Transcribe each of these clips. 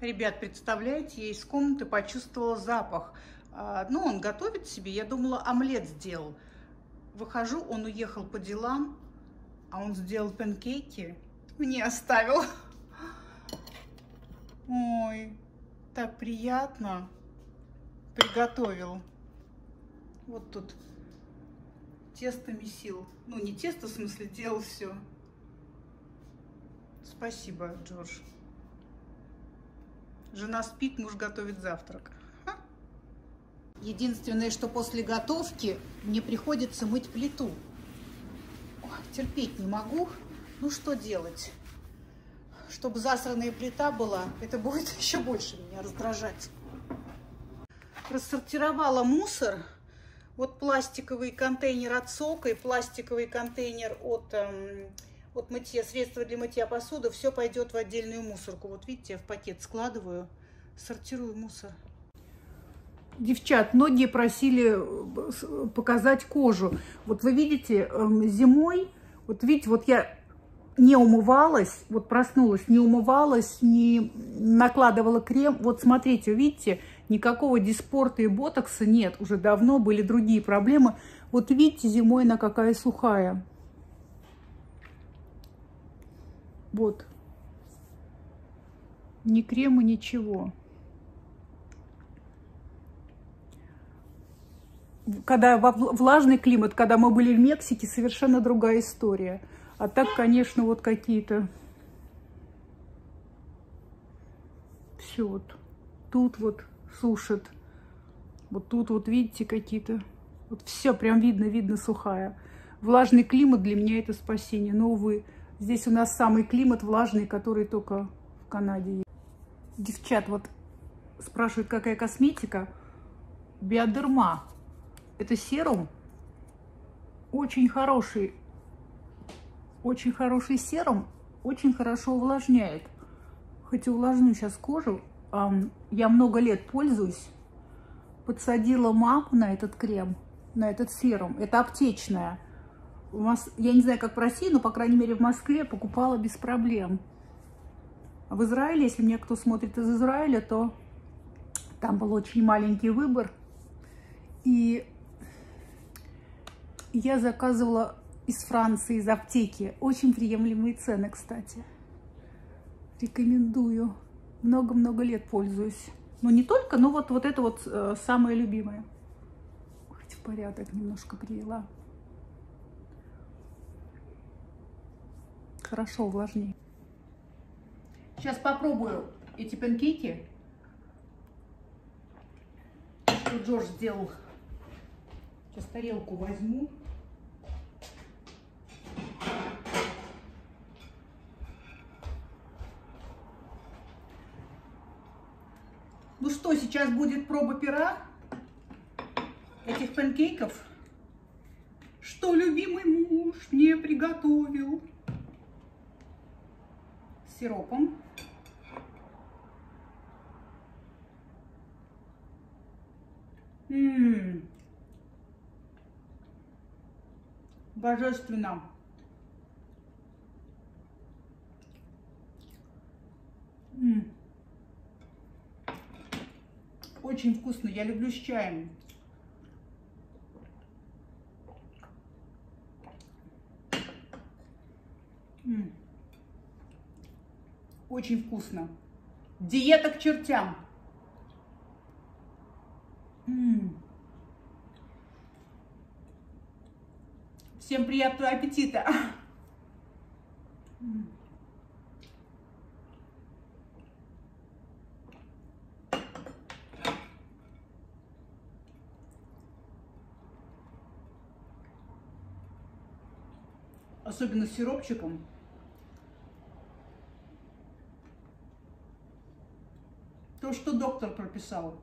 Ребят, представляете, я из комнаты почувствовала запах. Ну, он готовит себе, я думала, омлет сделал. Выхожу, он уехал по делам, а он сделал панкейки, мне оставил. Ой, так приятно. Приготовил. Вот тут тесто месил. Ну, не тесто, в смысле, делал все. Спасибо, Джордж. Жена спит, муж готовит завтрак. Единственное, что после готовки мне приходится мыть плиту. Ой, терпеть не могу. Ну, что делать? Чтобы засранная плита была, это будет еще больше меня раздражать. Рассортировала мусор. Вот пластиковый контейнер от сока и пластиковый контейнер от мытья, средства для мытья посуды. Все пойдет в отдельную мусорку. Вот видите, я в пакет складываю, сортирую мусор. Девчат, многие просили показать кожу. Вот вы видите, зимой, вот видите, вот я не умывалась, вот проснулась, не умывалась, не накладывала крем. Вот смотрите, видите, никакого диспорта и ботокса нет. Уже давно были другие проблемы. Вот видите, зимой она какая сухая. Вот. Ни крема, ничего. Когда влажный климат, когда мы были в Мексике, совершенно другая история. А так, конечно, вот какие-то... Все вот. Тут вот сушат. Вот тут вот, видите, какие-то... Вот все прям видно сухая. Влажный климат для меня это спасение. Но, увы, здесь у нас самый климат влажный, который только в Канаде есть. Девчат, вот спрашивают, какая косметика. Биодерма. Это серум. Очень хороший серум. Очень хорошо увлажняет. Хоть и увлажню сейчас кожу. Я много лет пользуюсь. Подсадила маму на этот крем, на этот серум. Это аптечная. Я не знаю, как в России, но, по крайней мере, в Москве покупала без проблем. А в Израиле, если меня кто смотрит из Израиля, то там был очень маленький выбор. И я заказывала из Франции, из аптеки. Очень приемлемые цены, кстати. Рекомендую. Много-много лет пользуюсь. Но не только, но вот это вот самое любимое. Хоть в порядок немножко привела. Хорошо увлажнее. Сейчас попробую эти панкейки, что Джордж сделал. Сейчас тарелку возьму. Ну что, сейчас будет проба пера этих панкейков, что любимый муж мне приготовил с сиропом. Божественно. Очень вкусно. Я люблю с чаем. Очень вкусно. Диета к чертям. Всем приятного аппетита. Особенно с сиропчиком. То, что доктор прописал.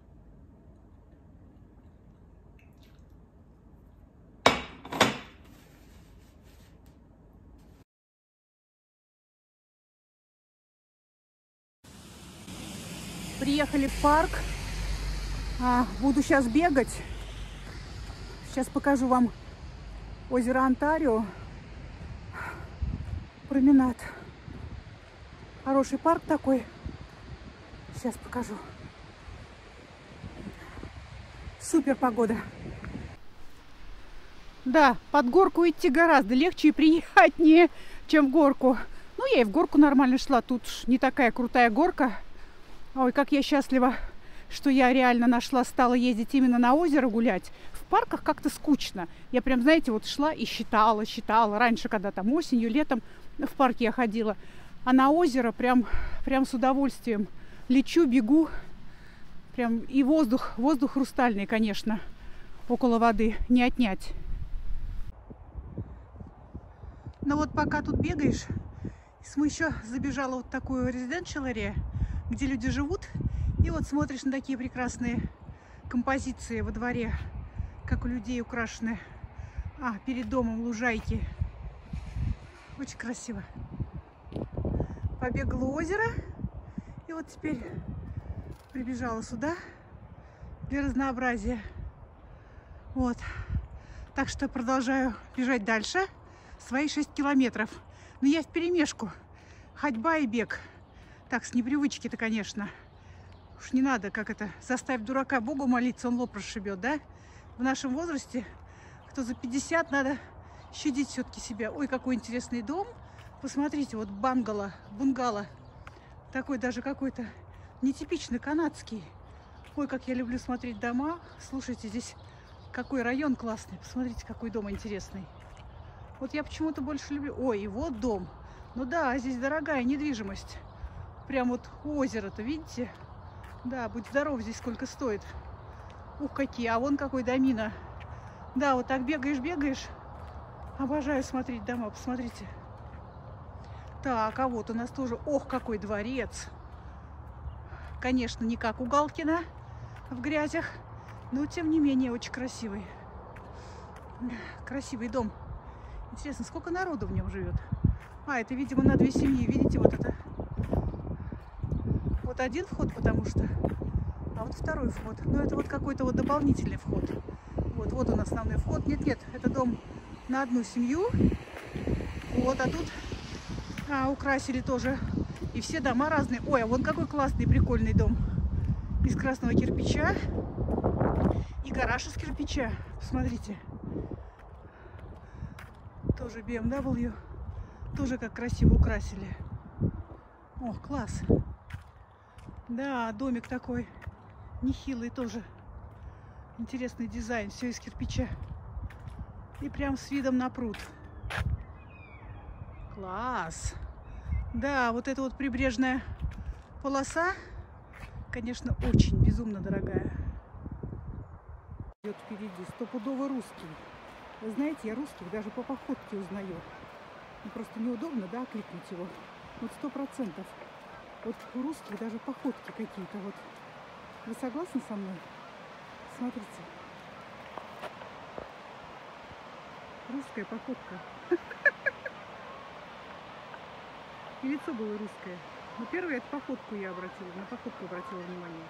Приехали в парк. Буду сейчас бегать. Сейчас покажу вам озеро Онтарио. Променад. Хороший парк такой. Сейчас покажу. Супер погода. Да, под горку идти гораздо легче и приятнее, чем в горку. Ну, я и в горку нормально шла. Тут не такая крутая горка. Ой, как я счастлива, что я реально стала ездить именно на озеро гулять. В парках как-то скучно. Я прям, знаете, вот шла и считала. Раньше, когда там осенью, летом в парке я ходила. А на озеро прям с удовольствием лечу, бегу. Прям и воздух хрустальный, конечно, около воды не отнять. Но вот пока тут бегаешь, мы еще забежала вот в такую residential area, где люди живут, и вот смотришь на такие прекрасные композиции во дворе, как у людей украшены. Перед домом лужайки. Очень красиво. Побегала у озера, и вот теперь прибежала сюда для разнообразия. Вот. Так что продолжаю бежать дальше. Свои 6 километров. Но я вперемешку. Ходьба и бег. Так, с непривычки-то, конечно. Уж не надо, заставить дурака Богу молиться, он лоб расшибет, да? В нашем возрасте, кто за 50, надо щадить все-таки себя. Ой, какой интересный дом. Посмотрите, вот бунгало. Такой даже какой-то нетипичный, канадский. Ой, как я люблю смотреть дома. Слушайте, здесь какой район классный. Посмотрите, какой дом интересный. Вот я почему-то больше люблю... Ой, и вот дом. Ну да, здесь дорогая недвижимость. Прям вот у озера-то, видите? Да, будь здоров, здесь сколько стоит. Ух, какие. А вон какой домина. Да, вот так бегаешь. Обожаю смотреть дома, посмотрите. Так, а вот у нас тоже... Ох, какой дворец. Конечно, не как у Галкина в грязях, но тем не менее очень красивый. Красивый дом. Интересно, сколько народу в нем живет? Это, видимо, на 2 семьи. Видите, вот это. Вот один вход, потому что. А вот второй вход. Ну, это вот какой-то вот дополнительный вход. Вот он основной вход. Нет, это дом на 1 семью. Вот, а тут украсили тоже. И все дома разные. Ой, а вон какой классный, прикольный дом. Из красного кирпича. И гараж из кирпича. Посмотрите. Тоже BMW. Тоже как красиво украсили. Ох, класс. Да, домик такой нехилый тоже. Интересный дизайн. Все из кирпича. И прям с видом на пруд. Класс. Да, вот эта вот прибрежная полоса, конечно, очень безумно дорогая. Идет впереди, стопудово русский. Вы знаете, я русских даже по походке узнаю. Ну, просто неудобно, да, кликнуть его. Вот 100%. Вот у русских даже походки какие-то. Вот. Вы согласны со мной? Смотрите. Русская походка. И лицо было русское. Но первое, это походку на походку обратила внимание.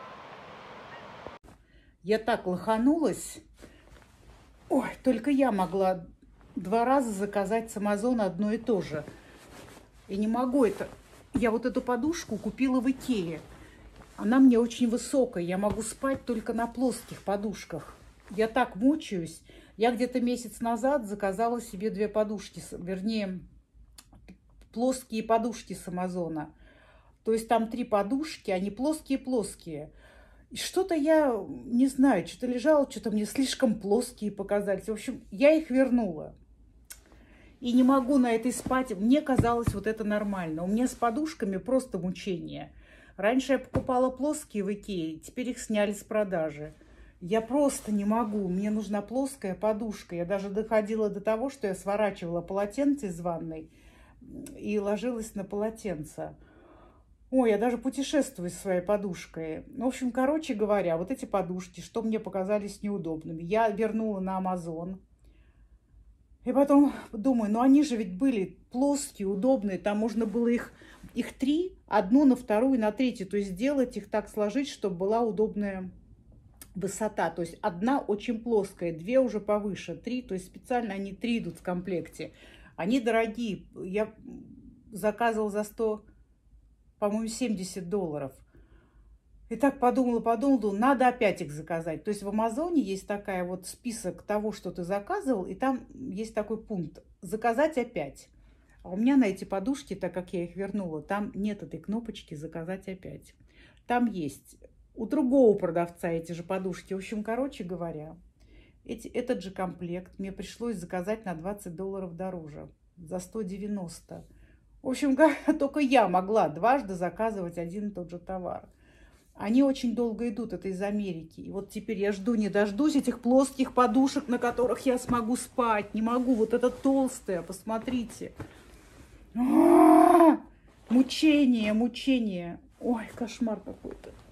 Я так лоханулась. Ой, только я могла 2 раза заказать с Амазона одно и то же. И не могу это. Я вот эту подушку купила в Икее. Она мне очень высокая. Я могу спать только на плоских подушках. Я так мучаюсь. Я где-то месяц назад заказала себе 2 подушки. Вернее, плоские подушки с Амазона. То есть там 3 подушки, они плоские-плоские. И что-то я не знаю, что-то лежало, что-то мне слишком плоские показались. В общем, я их вернула. И не могу на этой спать. Мне казалось, вот это нормально. У меня с подушками просто мучение. Раньше я покупала плоские в Икее, теперь их сняли с продажи. Я просто не могу. Мне нужна плоская подушка. Я даже доходила до того, что я сворачивала полотенце из ванной и ложилась на полотенце. Ой, я даже путешествую со своей подушкой. В общем, короче говоря, вот эти подушки, что мне показались неудобными, я вернула на Амазон. И потом думаю, ну они же ведь были плоские, удобные. Там можно было их 3, одну на вторую, на третью. То есть сделать их так, сложить, чтобы была удобная высота. То есть одна очень плоская, 2 уже повыше, 3. То есть специально они 3 идут в комплекте. Они дорогие. Я заказывала за 100, по-моему, $70. И так подумала, надо опять их заказать. То есть в Амазоне есть такая вот список того, что ты заказывал, и там есть такой пункт «Заказать опять». А у меня на эти подушки, так как я их вернула, там нет этой кнопочки «Заказать опять». Там есть у другого продавца эти же подушки. В общем, короче говоря, этот же комплект мне пришлось заказать на $20 дороже, за 190. В общем, только я могла дважды заказывать один и тот же товар. Они очень долго идут, это из Америки. И вот теперь я жду, не дождусь этих плоских подушек, на которых я смогу спать. Не могу, вот это толстое, посмотрите. Мучение, мучение. Ой, кошмар какой-то.